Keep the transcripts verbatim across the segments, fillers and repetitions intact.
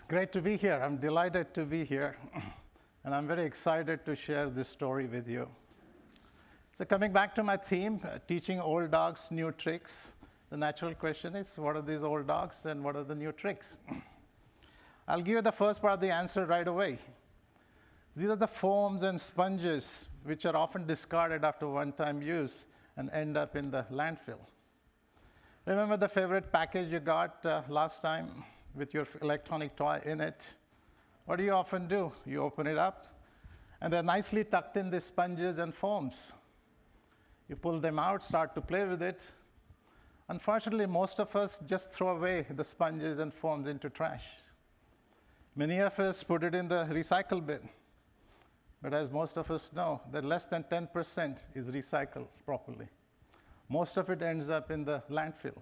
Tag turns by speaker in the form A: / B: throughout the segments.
A: Great to be here. I'm delighted to be here, and I'm very excited to share this story with you. So coming back to my theme, uh, teaching old dogs new tricks, the natural question is, what are these old dogs and what are the new tricks? I'll give you the first part of the answer right away. These are the foams and sponges which are often discarded after one-time use and end up in the landfill. Remember the favorite package you got uh, last time with your electronic toy in it? What do you often do? You open it up, and they're nicely tucked in the sponges and foams. You pull them out, start to play with it. Unfortunately, most of us just throw away the sponges and foams into trash. Many of us put it in the recycle bin. But as most of us know, that less than ten percent is recycled properly. Most of it ends up in the landfill.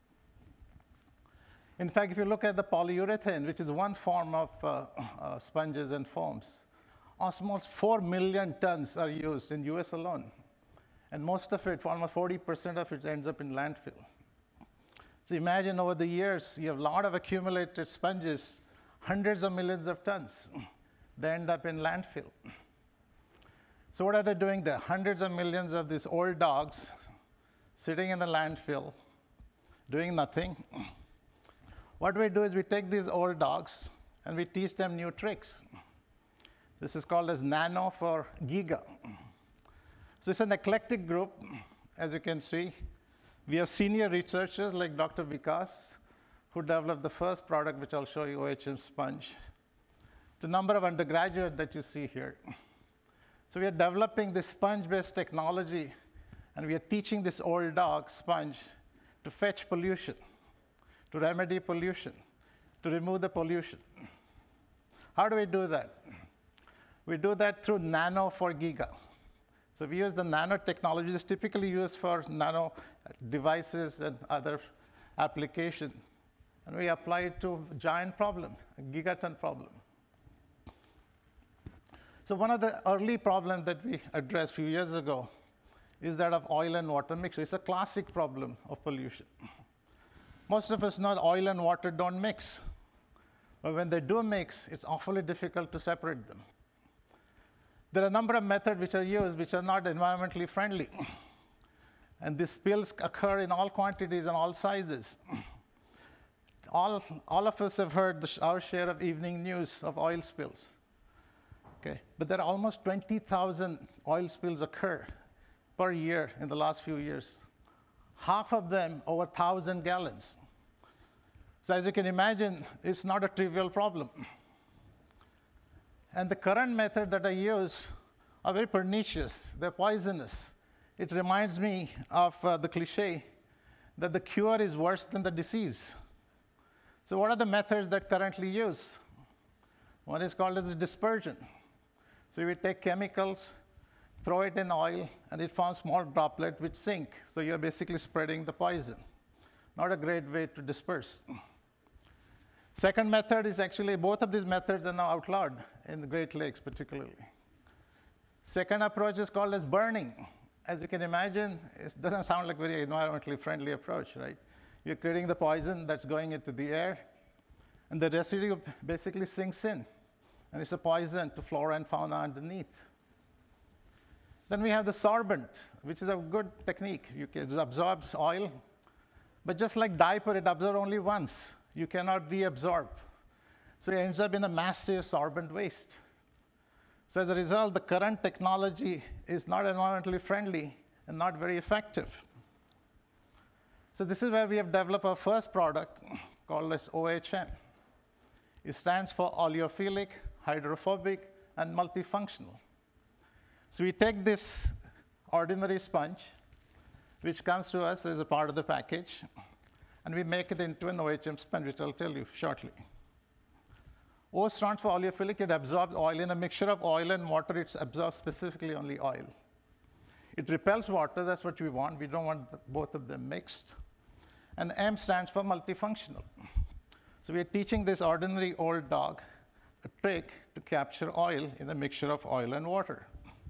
A: In fact, if you look at the polyurethane, which is one form of uh, uh, sponges and foams, almost four million tons are used in U S alone. And most of it, almost forty percent of it, ends up in landfill. So imagine over the years, you have a lot of accumulated sponges, hundreds of millions of tons. They end up in landfill. So what are they doing there? Hundreds of millions of these old dogs sitting in the landfill, doing nothing. What we do is we take these old dogs and we teach them new tricks. This is called as nano for giga. So it's an eclectic group, as you can see. We have senior researchers like Doctor Vikas, who developed the first product, which I'll show you, O H M sponge. The number of undergraduates that you see here. So we are developing this sponge-based technology, and we are teaching this old dog sponge to fetch pollution, to remedy pollution, to remove the pollution. How do we do that? We do that through nano for giga. So we use the nanotechnology. This is typically used for nano devices and other applications. And we apply it to a giant problem, a gigaton problem. So one of the early problems that we addressed a few years ago is that of oil and water mixture. It's a classic problem of pollution. Most of us know that oil and water don't mix. But when they do mix, it's awfully difficult to separate them. There are a number of methods which are used which are not environmentally friendly. And these spills occur in all quantities and all sizes. All, all of us have heard the, our share of evening news of oil spills. Okay. But there are almost twenty thousand oil spills occur per year in the last few years. Half of them over one thousand gallons. So as you can imagine, it's not a trivial problem. And the current method that I use are very pernicious. They're poisonous. It reminds me of uh, the cliche that the cure is worse than the disease. So what are the methods that currently use? One is called as dispersion. So we take chemicals, throw it in oil, and it forms small droplets which sink. So you're basically spreading the poison. Not a great way to disperse. Second method is actually, both of these methods are now outlawed in the Great Lakes particularly. Second approach is called as burning. As you can imagine, it doesn't sound like a very environmentally friendly approach, right? You're creating the poison that's going into the air, and the residue basically sinks in. And it's a poison to flora and fauna underneath. Then we have the sorbent, which is a good technique. You can, it absorbs oil, but just like diaper, it absorbs only once. You cannot reabsorb. So it ends up in a massive sorbent waste. So as a result, the current technology is not environmentally friendly and not very effective. So this is where we have developed our first product called as O H M. It stands for oleophilic, hydrophobic, and multifunctional. So we take this ordinary sponge, which comes to us as a part of the package, and we make it into an O H M sponge, which I'll tell you shortly. O stands for oleophilic. It absorbs oil. In a mixture of oil and water, it absorbs specifically only oil. It repels water. That's what we want. We don't want the, both of them mixed. And M stands for multifunctional. So we are teaching this ordinary old dog a trick to capture oil in a mixture of oil and water.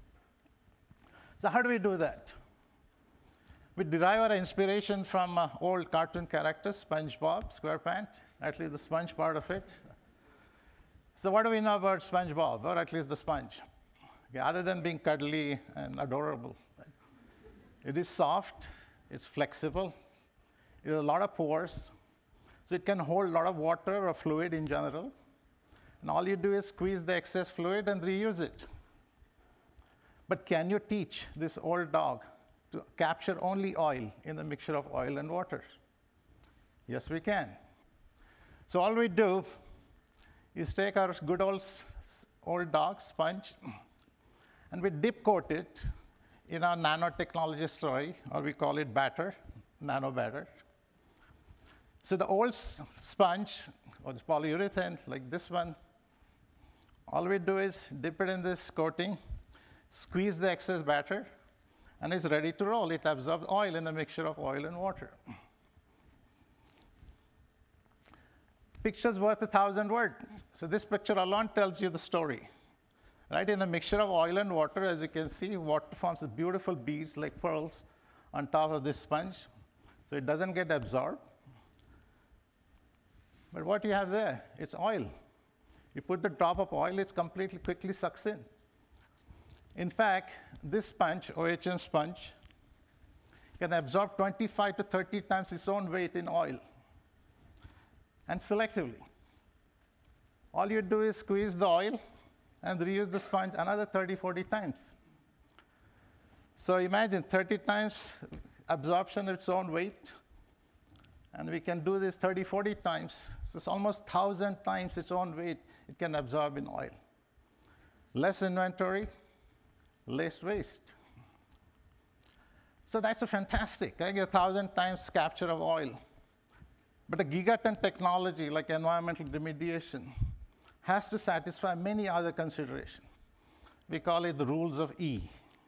A: So how do we do that? We derive our inspiration from uh, old cartoon characters, SpongeBob SquarePants, at least the sponge part of it. So what do we know about SpongeBob, or at least the sponge? Okay, other than being cuddly and adorable, right? It is soft, it's flexible, it has a lot of pores, so it can hold a lot of water or fluid in general. And all you do is squeeze the excess fluid and reuse it. But can you teach this old dog to capture only oil in the mixture of oil and water? Yes, we can. So all we do is take our good old, old dog, sponge, and we dip coat it in our nanotechnology story, or we call it batter, nano batter. So the old sponge, or the polyurethane, like this one, all we do is dip it in this coating, squeeze the excess batter, and it's ready to roll. It absorbs oil in a mixture of oil and water. Picture's worth a thousand words. So this picture alone tells you the story. Right? In a mixture of oil and water, as you can see, water forms beautiful beads like pearls on top of this sponge. So it doesn't get absorbed. But what you have there, it's oil. You put the drop of oil, it's completely quickly sucks in. In fact, this sponge, O H M sponge, can absorb twenty-five to thirty times its own weight in oil, and selectively. All you do is squeeze the oil and reuse the sponge another thirty, forty times. So imagine thirty times absorption of its own weight, and we can do this thirty, forty times. So it's almost one thousand times its own weight it can absorb in oil. Less inventory, less waste. So that's a fantastic, I get a thousand times capture of oil. But a gigaton technology like environmental remediation has to satisfy many other considerations. We call it the rules of E.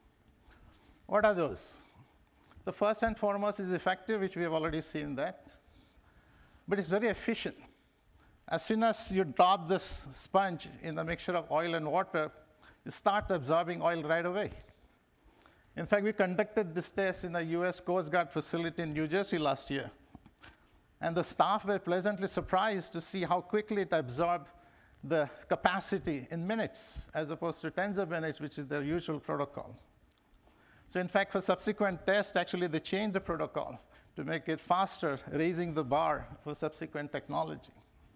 A: What are those? The first and foremost is effective, which we have already seen that. But it's very efficient. As soon as you drop this sponge in a mixture of oil and water, you start absorbing oil right away. In fact, we conducted this test in a U S Coast Guard facility in New Jersey last year. And the staff were pleasantly surprised to see how quickly it absorbed the capacity in minutes, as opposed to tens of minutes, which is their usual protocol. So in fact, for subsequent tests, actually, they changed the protocol to make it faster, raising the bar for subsequent technology.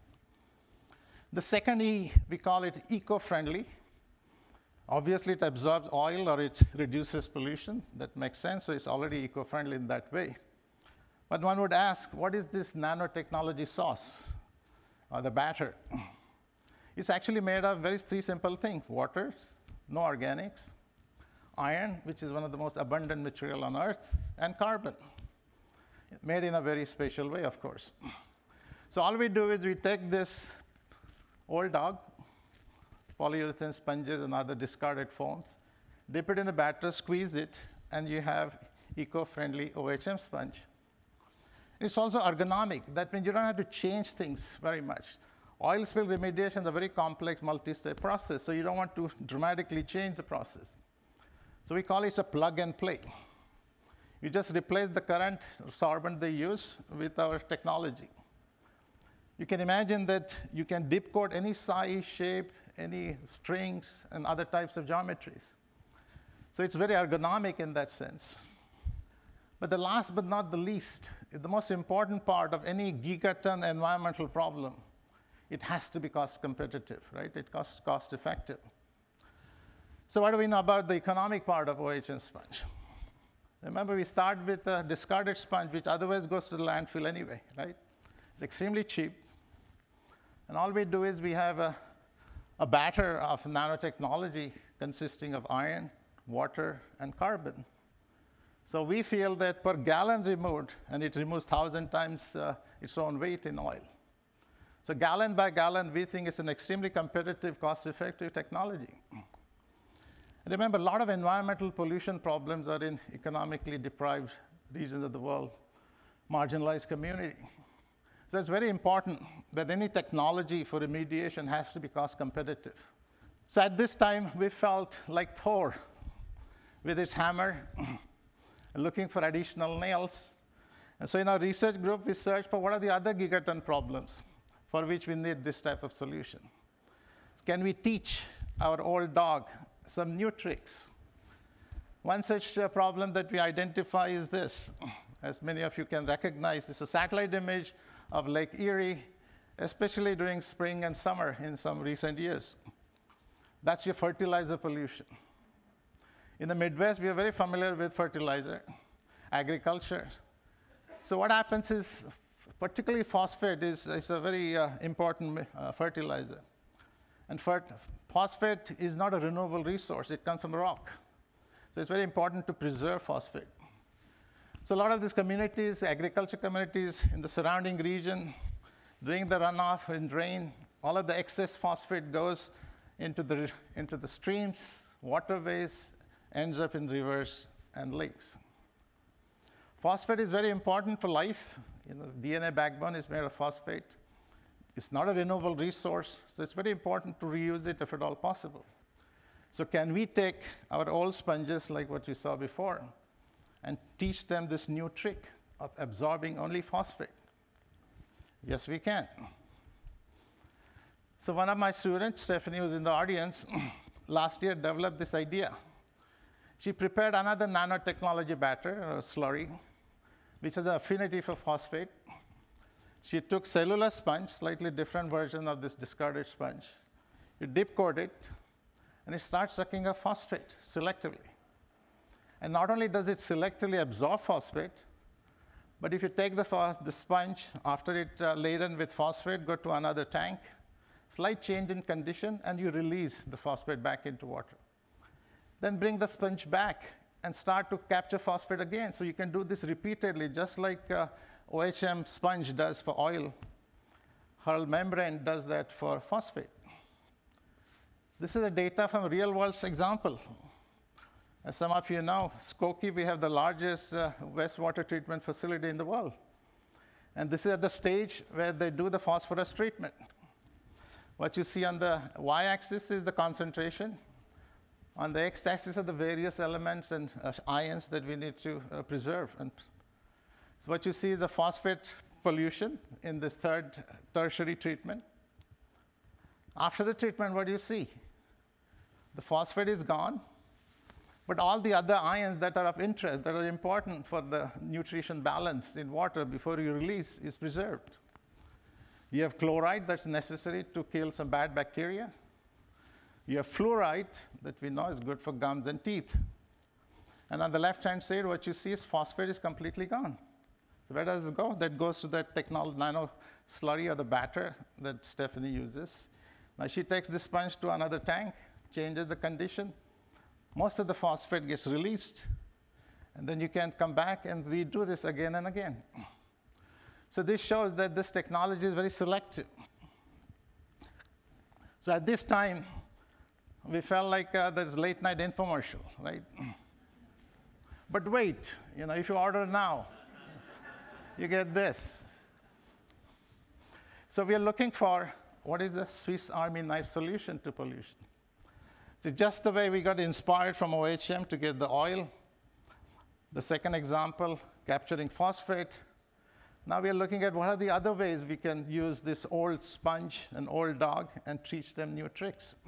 A: The second E, we call it eco-friendly. Obviously, it absorbs oil or it reduces pollution. That makes sense, so it's already eco-friendly in that way. But one would ask, what is this nanotechnology sauce, or the batter? It's actually made of very three simple things: water, no organics, iron, which is one of the most abundant material on Earth, and carbon, made in a very special way, of course. So all we do is we take this old dog, polyurethane sponges and other discarded foams, dip it in the batter, squeeze it, and you have eco-friendly O H M sponge. It's also ergonomic. That means you don't have to change things very much. Oil spill remediation is a very complex multi-step process, so you don't want to dramatically change the process. So we call it a plug and play. You just replace the current sorbent they use with our technology. You can imagine that you can dip coat any size, shape, any strings, and other types of geometries. So it's very ergonomic in that sense. But the last but not the least, the most important part of any gigaton environmental problem, it has to be cost competitive, right? It costs cost effective. So what do we know about the economic part of O H M sponge? Remember, we start with a discarded sponge, which otherwise goes to the landfill anyway, right? It's extremely cheap. And all we do is we have a, a batter of nanotechnology consisting of iron, water, and carbon. So we feel that per gallon removed, and it removes one thousand times uh, its own weight in oil. So gallon by gallon, we think it's an extremely competitive, cost-effective technology. Remember, a lot of environmental pollution problems are in economically deprived regions of the world, marginalized community. So it's very important that any technology for remediation has to be cost competitive. So at this time, we felt like Thor with his hammer, looking for additional nails. And so in our research group, we searched for what are the other gigaton problems for which we need this type of solution. Can we teach our old dog some new tricks? One such uh, problem that we identify is this. As many of you can recognize, this is a satellite image of Lake Erie, especially during spring and summer in some recent years. That's your fertilizer pollution. In the Midwest, we are very familiar with fertilizer, agriculture. So what happens is, particularly phosphate is, is a very uh, important uh, fertilizer. And phosphate is not a renewable resource. It comes from rock. So it's very important to preserve phosphate. So a lot of these communities, agriculture communities in the surrounding region, during the runoff and rain, all of the excess phosphate goes into the, into the streams, waterways, ends up in rivers and lakes. Phosphate is very important for life. You know, D N A backbone is made of phosphate. It's not a renewable resource, so it's very important to reuse it if at all possible. So can we take our old sponges, like what you saw before, and teach them this new trick of absorbing only phosphate? Yes, we can. So one of my students, Stephanie, who's in the audience, last year developed this idea. She prepared another nanotechnology batter, or slurry, which has an affinity for phosphate. She took cellular sponge, slightly different version of this discarded sponge. You dip coat it, and it starts sucking up phosphate selectively. And not only does it selectively absorb phosphate, but if you take the, the sponge, after it uh, laden with phosphate, go to another tank, slight change in condition, and you release the phosphate back into water. Then bring the sponge back and start to capture phosphate again. So you can do this repeatedly, just like uh, O H M sponge does for oil. Hull membrane does that for phosphate. This is the data from a real-world example. As some of you know, Skokie, we have the largest uh, wastewater treatment facility in the world. And this is at the stage where they do the phosphorus treatment. What you see on the y-axis is the concentration. On the x-axis are the various elements and uh, ions that we need to uh, preserve. And so what you see is the phosphate pollution in this third tertiary treatment. After the treatment, what do you see? The phosphate is gone, but all the other ions that are of interest, that are important for the nutrition balance in water before you release, is preserved. You have chloride that's necessary to kill some bad bacteria. You have fluoride that we know is good for gums and teeth. And on the left-hand side, what you see is phosphate is completely gone. So where does it go? That goes to that technology, nano slurry or the batter that Stephanie uses. Now she takes this sponge to another tank, changes the condition. Most of the phosphate gets released, and then you can come back and redo this again and again. So this shows that this technology is very selective. So at this time, we felt like uh, there's late night infomercial, right? But wait, you know, if you order now, you get this. So we are looking for what is the Swiss Army knife solution to pollution. So just the way we got inspired from O H M to get the oil. The second example, capturing phosphate. Now we are looking at what are the other ways we can use this old sponge and old dog and teach them new tricks.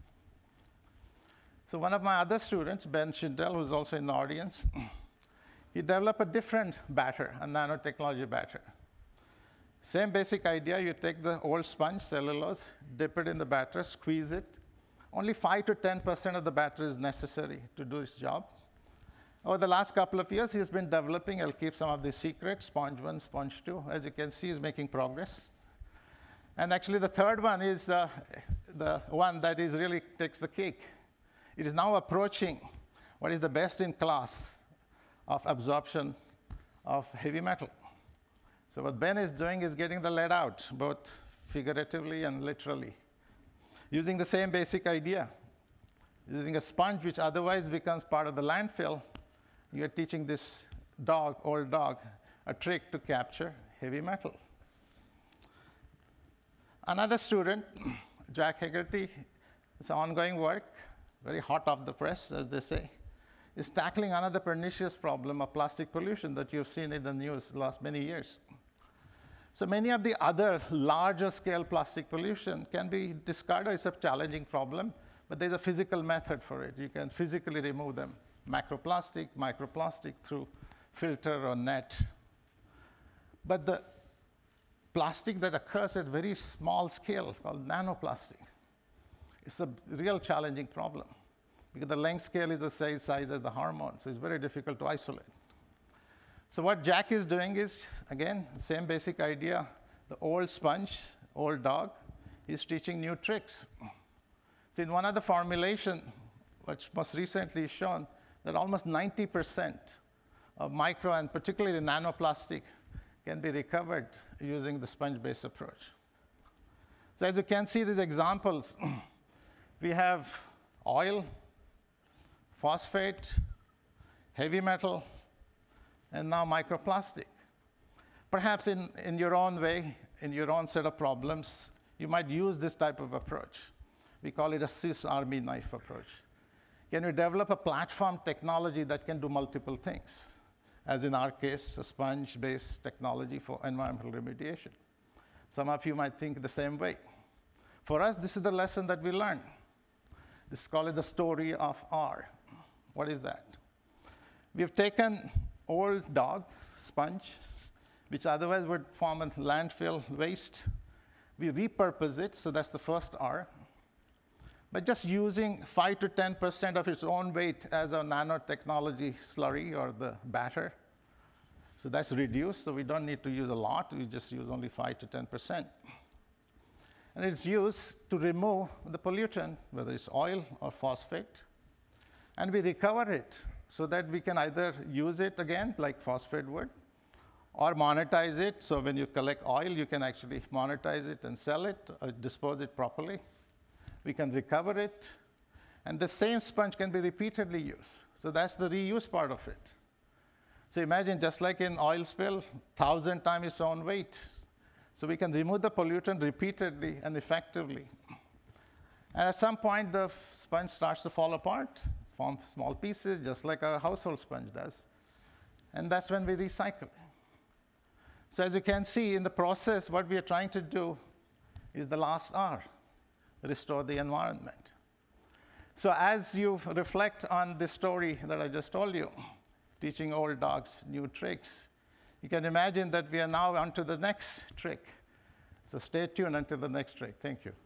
A: So one of my other students, Ben Schindel, who's also in the audience, he developed a different batter, a nanotechnology batter. Same basic idea, you take the old sponge, cellulose, dip it in the batter, squeeze it. Only five to ten percent of the batter is necessary to do its job. Over the last couple of years, he's been developing, I'll keep some of the secrets, sponge one, sponge two. As you can see, he's making progress. And actually, the third one is uh, the one that is really takes the cake. It is now approaching what is the best in class of absorption of heavy metal. So what Ben is doing is getting the lead out, both figuratively and literally, using the same basic idea. Using a sponge, which otherwise becomes part of the landfill, you're teaching this dog, old dog, a trick to capture heavy metal. Another student, Jack Hegarty, it's ongoing work, very hot off the press, as they say, is tackling another pernicious problem of plastic pollution that you've seen in the news the last many years. So many of the other larger scale plastic pollution can be discarded. It's a challenging problem, but there's a physical method for it. You can physically remove them, macroplastic, microplastic through filter or net. But the plastic that occurs at very small scale, called nanoplastic, is a real challenging problem because the length scale is the same size as the hormone, so it's very difficult to isolate. So what Jack is doing is, again, same basic idea, the old sponge, old dog, he's teaching new tricks. So in one of the formulation, which most recently is shown, that almost ninety percent of micro and particularly nanoplastic can be recovered using the sponge-based approach. So as you can see these examples, we have oil, phosphate, heavy metal, and now microplastic. Perhaps in, in your own way, in your own set of problems, you might use this type of approach. We call it a Swiss Army knife approach. Can you develop a platform technology that can do multiple things? As in our case, a sponge-based technology for environmental remediation. Some of you might think the same way. For us, this is the lesson that we learn. This is called the story of R. What is that? We've taken old dog, sponge, which otherwise would form a landfill waste. We repurpose it, so that's the first R. But just using five to ten percent of its own weight as a nanotechnology slurry or the batter. So that's reduced, so we don't need to use a lot. We just use only five to ten percent. And it's used to remove the pollutant, whether it's oil or phosphate. And we recover it so that we can either use it again, like phosphate would, or monetize it. So when you collect oil, you can actually monetize it and sell it or dispose it properly. We can recover it. And the same sponge can be repeatedly used. So that's the reuse part of it. So imagine just like in oil spill, thousand times its own weight. So we can remove the pollutant repeatedly and effectively. And at some point, the sponge starts to fall apart, form small pieces, just like our household sponge does. And that's when we recycle. So as you can see in the process, what we are trying to do is the last R, restore the environment. So as you reflect on this story that I just told you, teaching old dogs new tricks, you can imagine that we are now on to the next trick. So stay tuned until the next trick. Thank you.